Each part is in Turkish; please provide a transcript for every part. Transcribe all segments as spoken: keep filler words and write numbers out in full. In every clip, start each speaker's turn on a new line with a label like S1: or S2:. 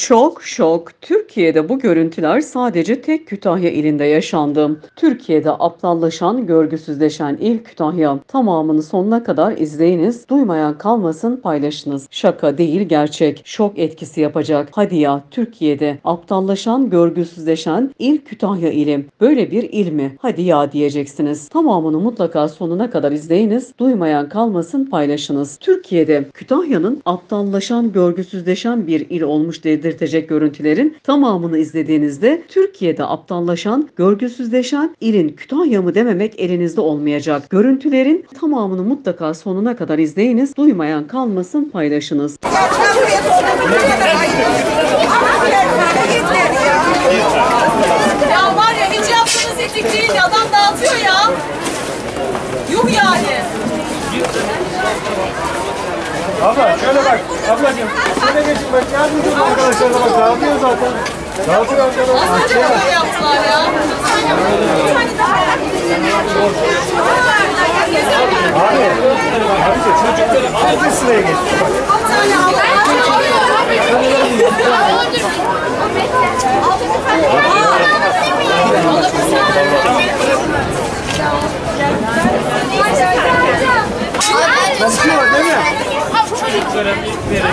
S1: Şok şok. Türkiye'de bu görüntüler sadece tek Kütahya ilinde yaşandı. Türkiye'de aptallaşan, görgüsüzleşen il Kütahya. Tamamını sonuna kadar izleyiniz. Duymayan kalmasın, paylaşınız. Şaka değil, gerçek. Şok etkisi yapacak. Hadi ya, Türkiye'de aptallaşan, görgüsüzleşen il Kütahya ili. Böyle bir il mi? Hadi ya diyeceksiniz. Tamamını mutlaka sonuna kadar izleyiniz. Duymayan kalmasın, paylaşınız. Türkiye'de Kütahya'nın aptallaşan, görgüsüzleşen bir il olmuş dedirtecek görüntülerin tamamını izlediğinizde Türkiye'de aptallaşan, görgüsüzleşen ilin Kütahya mı dememek elinizde olmayacak. Görüntülerin tamamını mutlaka sonuna kadar izleyiniz. Duymayan kalmasın, paylaşınız.
S2: Ya var ya, hiç yaptığınız etik değil, adam dağıtıyor ya. Yuh yani.
S3: Abla şöyle bak, ablacığım şöyle geçin bak, yardımcı olun arkadaşlar, bak dağıtıyor zaten. Dağıtıyor arkadaşlar.
S2: Az önce böyle yaptılar ya.
S3: Abi, abi çocukları acil sıraya geç. Basıyor değil mi?
S2: Çocuklara verin.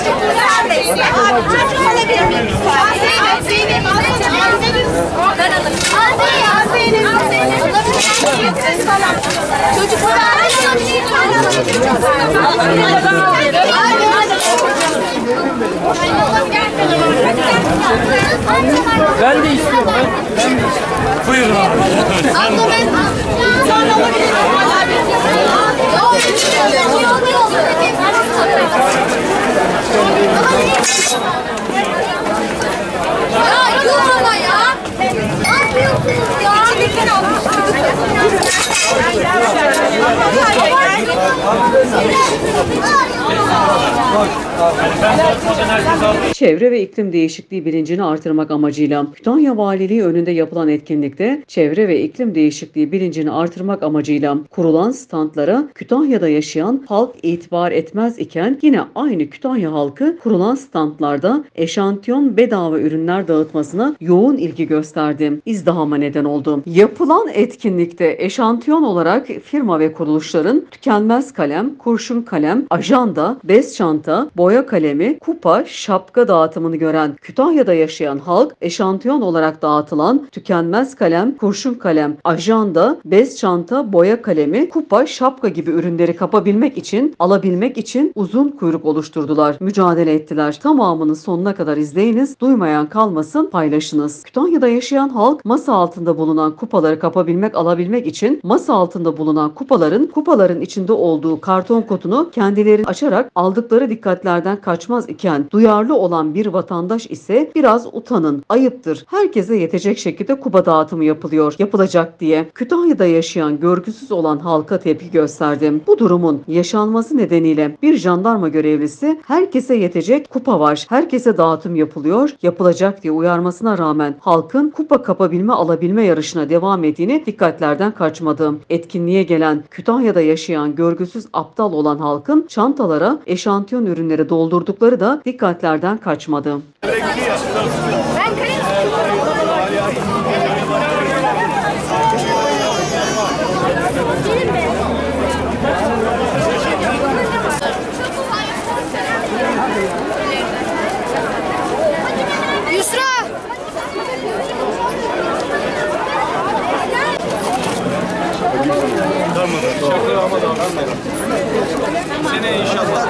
S2: Ben de istiyorum. Ben, ben de istiyorum. Buyurun abi. Abla ben sen alabilirsin. Ya yuh ama ya. Ne yapıyorsunuz ya? İçindekini almışsınız.
S1: Çevre ve iklim değişikliği bilincini artırmak amacıyla Kütahya Valiliği önünde yapılan etkinlikte çevre ve iklim değişikliği bilincini artırmak amacıyla kurulan standlara Kütahya'da yaşayan halk itibar etmez iken yine aynı Kütahya halkı kurulan standlarda eşantiyon bedava ürünler dağıtmasına yoğun ilgi gösterdi. İzdihama neden oldu. Yapılan etkinlikte eşantiyon olarak firma ve kuruluşların tükenmez kalem, kurşun kalem, ajanda, bez çanta, boya kalemi, kupa, şapka dağıtımını gören Kütahya'da yaşayan halk eşantiyon olarak dağıtılan tükenmez kalem, kurşun kalem, ajanda, bez çanta, boya kalemi, kupa, şapka gibi ürünleri kapabilmek için, alabilmek için uzun kuyruk oluşturdular. Mücadele ettiler. Tamamını sonuna kadar izleyiniz. Duymayan kalmasın, paylaşınız. Kütahya'da yaşayan halk masa altında bulunan kupaları kapabilmek, alabilmek için masa altında bulunan kupaların kupaların içinde olduğu karton kutunu kendileri açarak aldıkları dikkatlerden kaçmaz iken duyarlı olan bir vatandaş ise biraz utanın, ayıptır, herkese yetecek şekilde kupa dağıtımı yapılıyor, yapılacak diye Kütahya'da yaşayan görgüsüz olan halka tepki gösterdim. Bu durumun yaşanması nedeniyle bir jandarma görevlisi herkese yetecek kupa var, herkese dağıtım yapılıyor, yapılacak diye uyarmasına rağmen halkın kupa kapabilme alabilme yarışına devam ettiğini dikkatlerden kaçmadı. Etkinliğe gelen Kütahya'da yaşayan görgüsüz aptal olan halkın çantalara eşantiyon ürünleri doldurdukları da dikkatlerden kaçmadı.
S2: Yusra!
S3: Tamam, şaka ama da anladım. Seneye inşallah.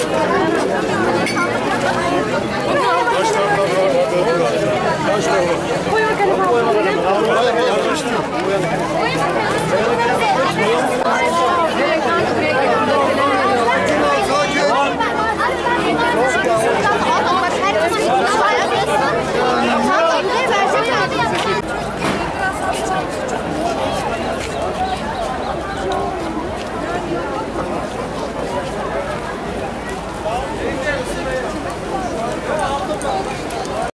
S3: Kaç tane var? Kaç tane var? Koy bakalım. Koy bakalım.